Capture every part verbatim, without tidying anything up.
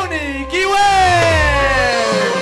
Unique Way.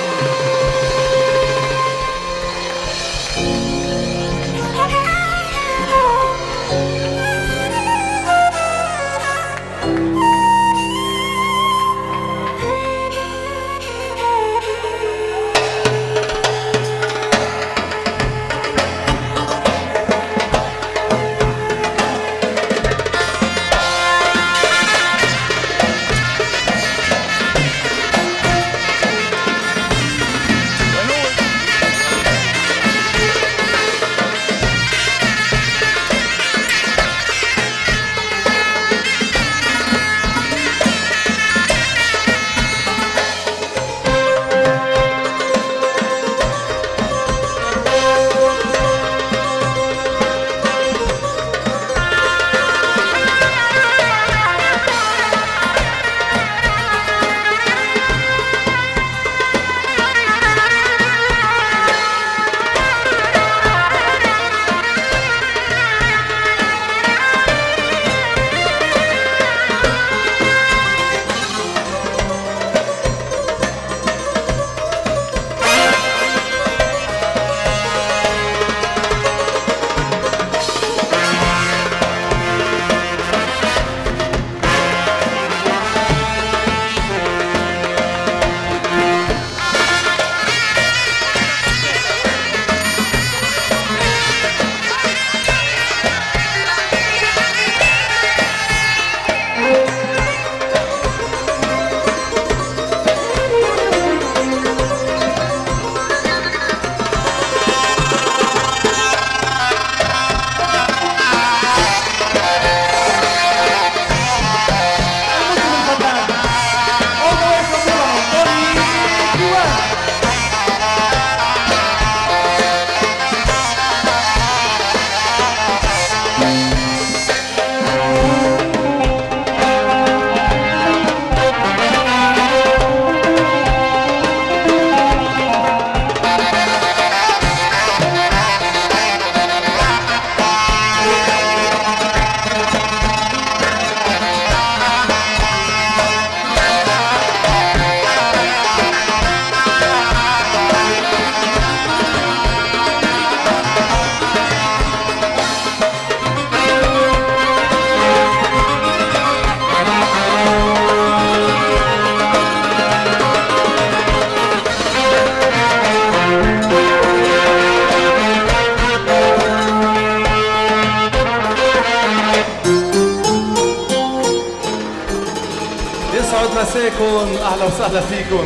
يسعد مساكم، اهلا وسهلا فيكم.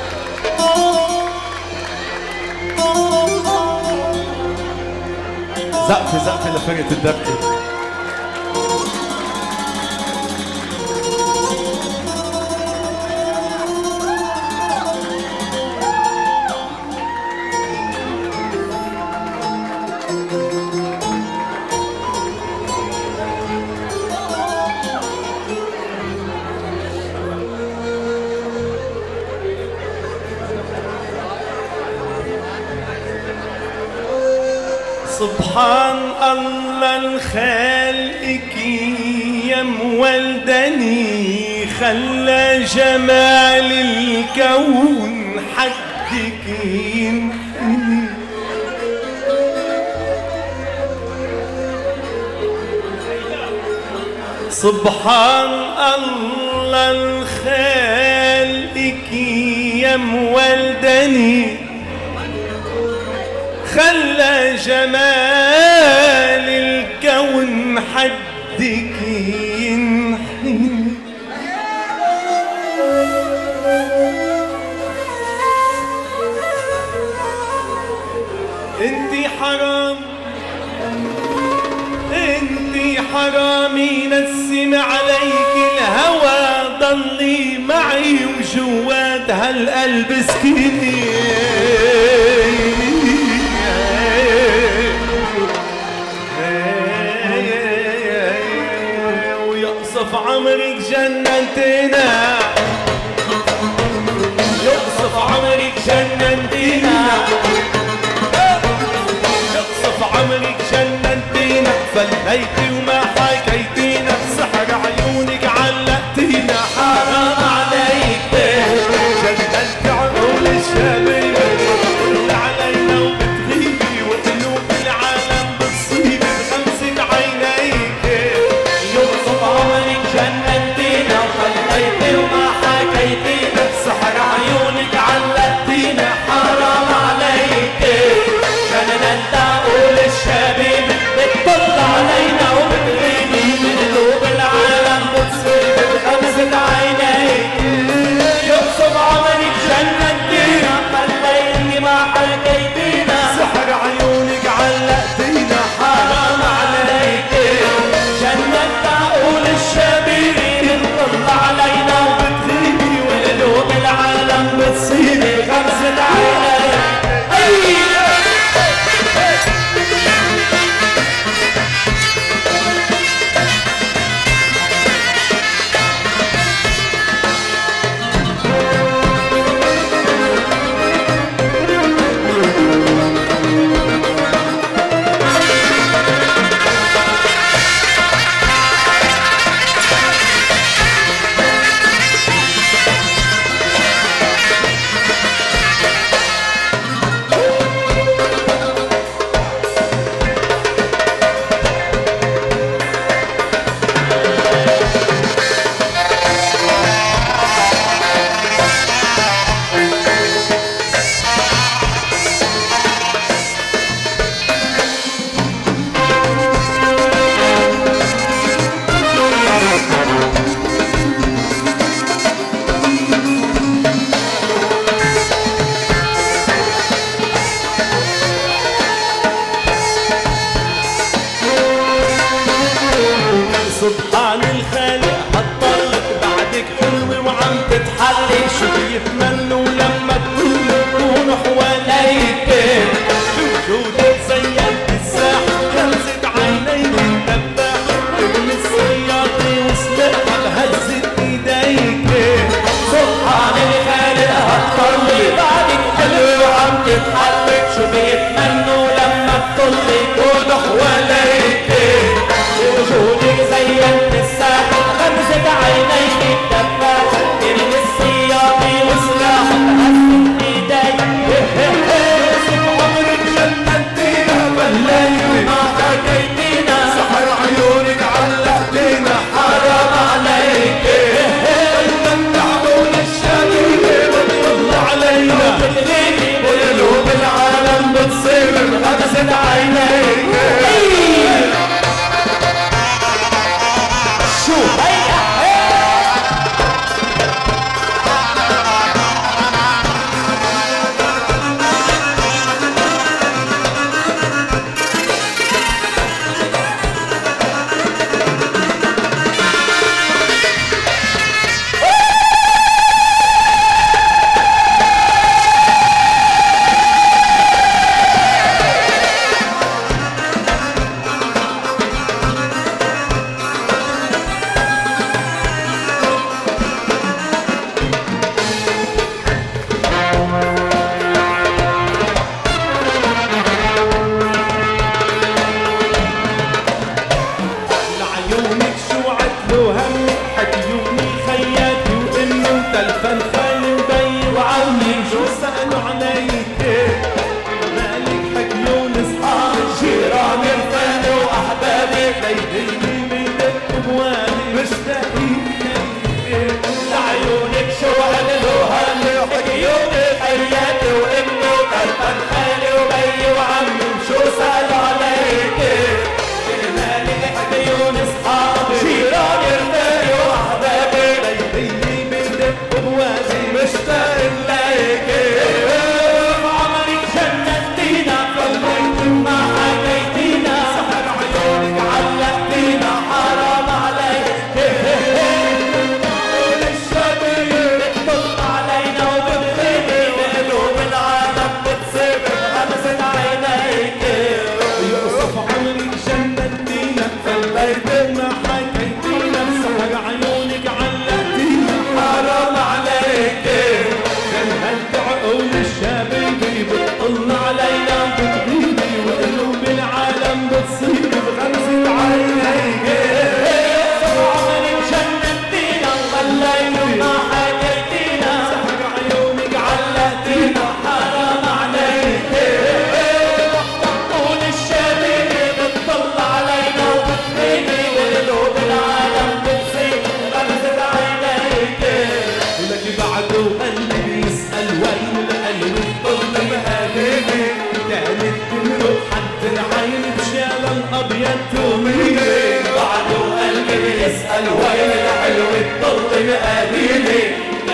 زقفه زقفه لفرقه الدبكه. سبحان الله الخالق يا مولدني، خلى جمال الكون حدك ينحني. سبحان الله الخالق يا مولدني، خلى جمال الكون حدك ينحني. انتي حرام انتي حرام ينسم عليك الهوى، ضلي معي وجوات هالقلب سكيني. يقصف عمرك جننتنا، يقصف عمرك جننتنا، يقصف عمرك جننتنا. فليتي وما حكيتينا، سحر عيونك علقتينا. حرام عليك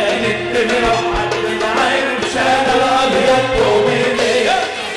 كانت تمرق حد العين بشان الابيض وميلي.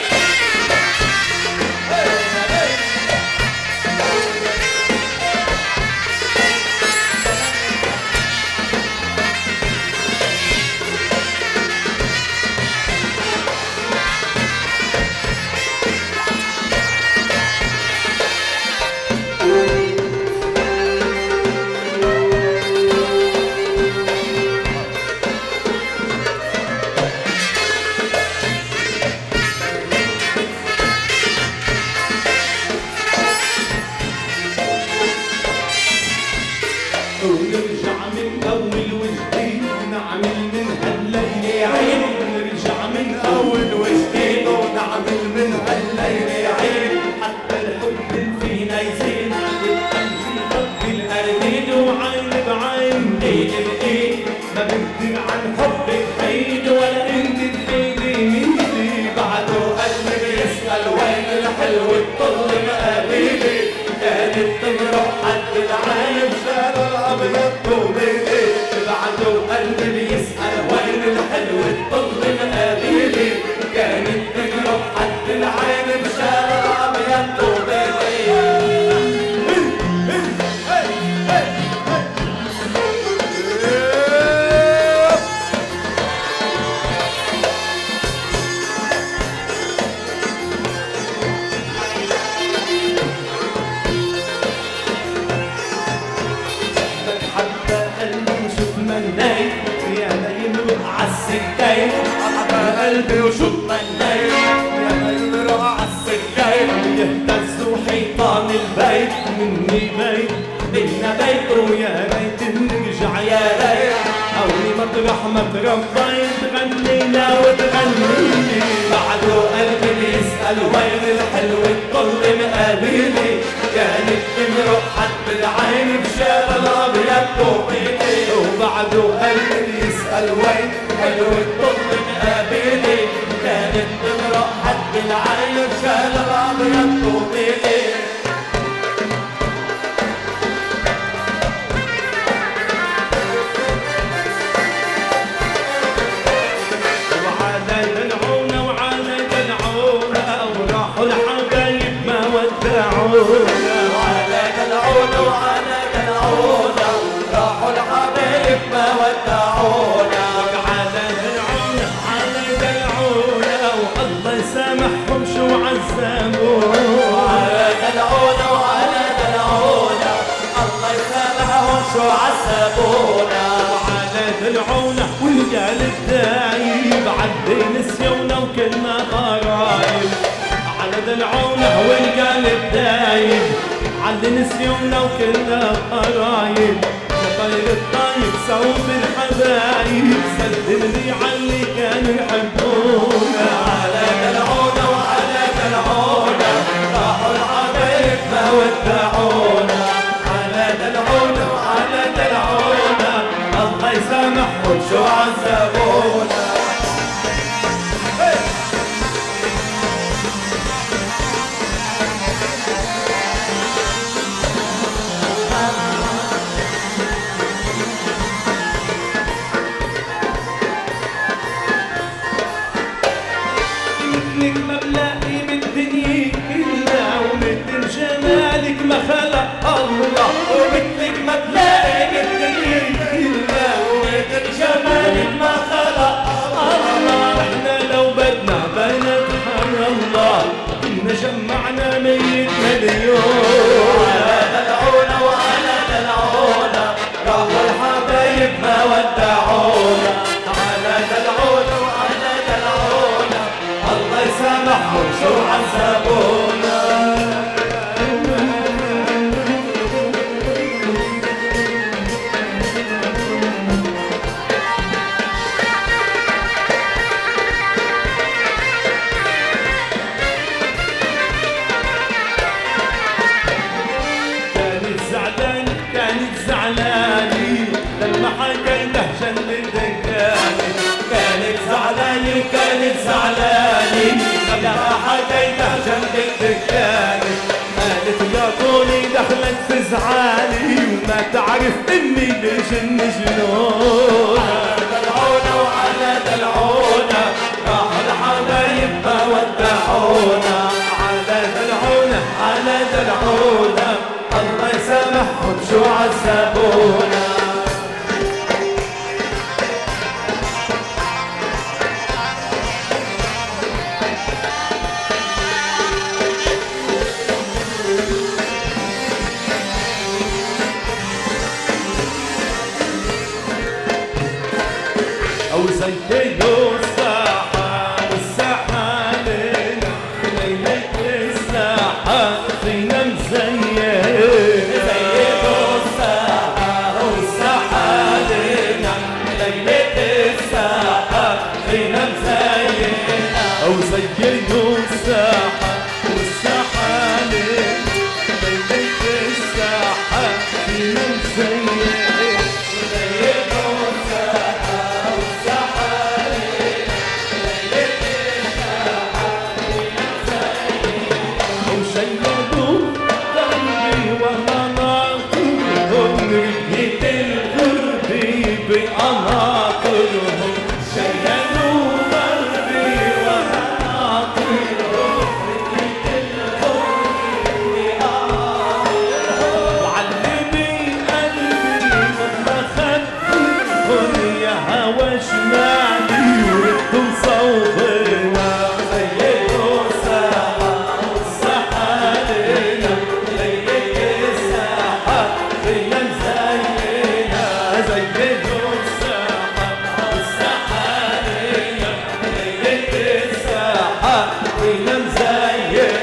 ونرجع من أول وجديد ونعمل من هالليل عيد. نرجع من أول وجديد ونعمل من هالليل عيد. حتى الحب فينا يزيد والقلب يغطي الأرض وعين بعين إيد بإيد. ما بقدر عن حبك بعيد ولا أنت تفيدي مني. بعده قلبي بيسأل وين الحلو الطل مقابيلي. كانت تمرق حد العين بشان الابيض وميلي. بعده قلبي بيسأل وين الحلو الطل مقابيلي. كانت تمرق حد العين بشان الابيض وميلي. عالسكاين حبى قلبي وشو تمنيت. يا ليل روح عالسكاين يهتز حيطان البيت. مني بيت منا بيت ويا ريت نرجع يا ريت. قولي مطرح ما تربيت تغنينا وتغنيلي. بعده قلبي بيسأل وين الحلو الطل مقابيلي. كانت تمرق حد العين بشال الابيض وميلي. وبعده قلبي بيسأل وين حلو الطل مقابيلي. كانت تمرق حد العين بشال الابيض وميلي. وعلى دلعونا وعلى دلعونا وراحوا الحبايب ما ودعونا. وعلى دلعونا وعلى دلعونا راحوا الحبايب ما ودعونا. وعلى دلعونا على دلعونا والله يسامحهم شو عذبونا. وعلى دلعونا وعلى دلعونا الله يسامحهم شو عذبونا. وعلى دلعونا والقلب دايب عدي نسيونا وكلنا قرايب. على دلعونا والقلب دايب عدي نسيونا وكلنا قرايب. طير الطيب صوب الحبايب سلم لي عاللي كانوا يحبونا. على دلعونا وعلى دلعونا راحوا الحبايب ما ودعونا. على دلعونا وعلى دلعونا الله يسامحهم شو عذبونا. مثلك ما بلاقي بالدنيا كلها ومثل جمالك ما خلق الله. ومثلك ما بلاقي بالدنيا كلها ومثل جمالك ما خلق الله. احنا لو بدنا بنات حر الله كنا جمعنا مية مليون. على دلعونا وعلى دلعونا راحوا الحبايب ما ودعونا. على دلعونا وعلى دلعونا الله يسامحهم شو عذبونا. كانت زعلانة كانت زعلانة لما حكيته جنب دكاني. كانت زعلانة كانت زعلانة لما حكيته جنب دكاني. قالت يا طولي دخلت في زعالي وما تعرف اني ليش الجنون. وزينوا الساحة والساحة لنا ليلة الساحة فينا مزين زينوا الساحة والساحة لنا ليلة الساحة فينا مزين وزينوا الساحة والساحة لنا ليلة الساحة فينا مزين بأناطرهم شيلوا قلبي ومناطرهم وعلمي قلبي لما خدتهم يا هوا شمالي وردوا صوبنا زينوا الساحة والساحة لنا ليلة الساحة فينا مزينة زينوا فينا مزين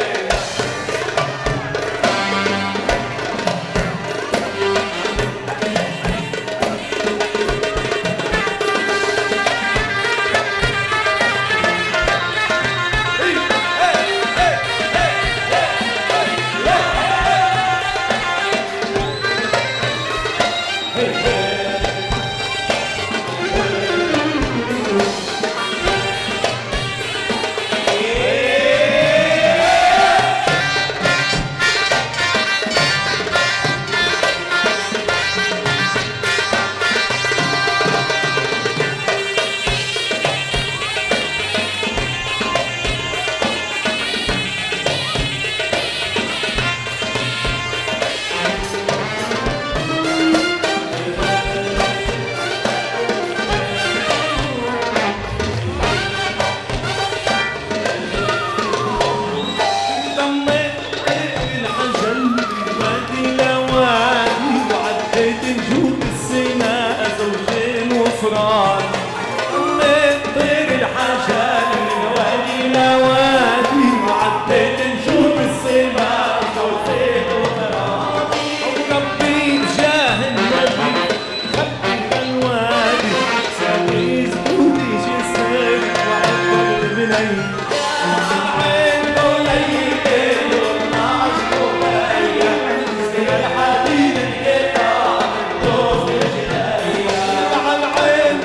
طميت طير الحجال من وادي لوادي وعديت نجوم السماء صوتين وترابي وربي بجاه النبي خبي الوادي ساوي زبودي جسر وعبر البنين العين وليل والناس وليا سير الحديد القطع دوز الجلايا على العين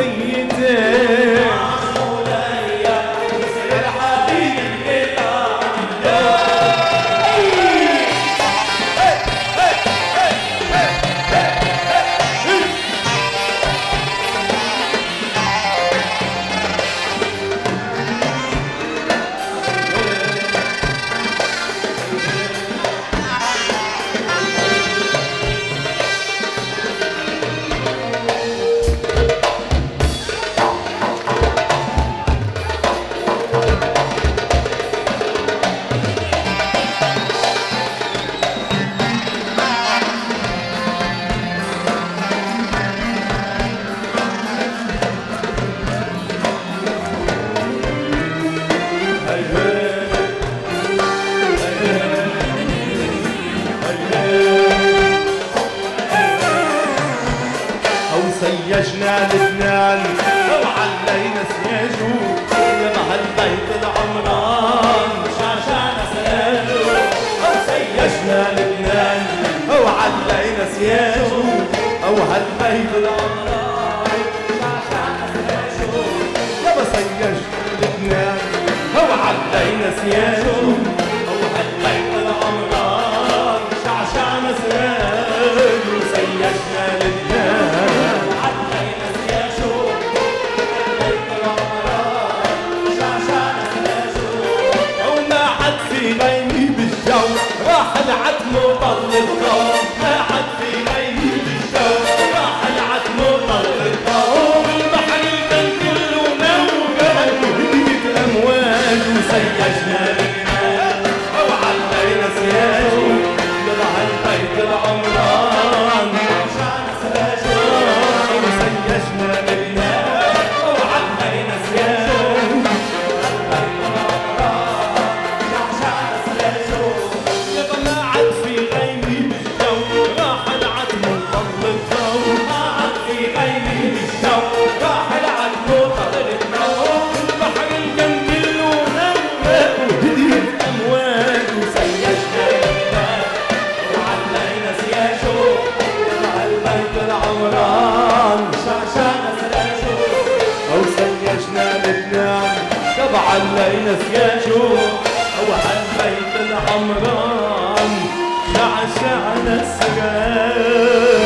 سيجنا الاثنان وعلينا سياجو يا بهالبيت العمران شاشانا سياجو سيجنا الاثنان وعلينا سياجو او هالبيت العمران شاشانا سياجو يا بسيجنا الاثنان وعلينا سياجو او هالبيت العمران شاشانا سياجو سيجنا الاثنان بيني بالجو راح العتم وطل الضوء ما حد في بيني بالجو راح العتم وطل الضوء البحر كان كله موجة وهديت الأمواج وسيجنا الرمال وعلينا سياجو لضع البيت العمران وسيجنا الرمال علينا سياجون وهالبيت العمران شعشعنا السراب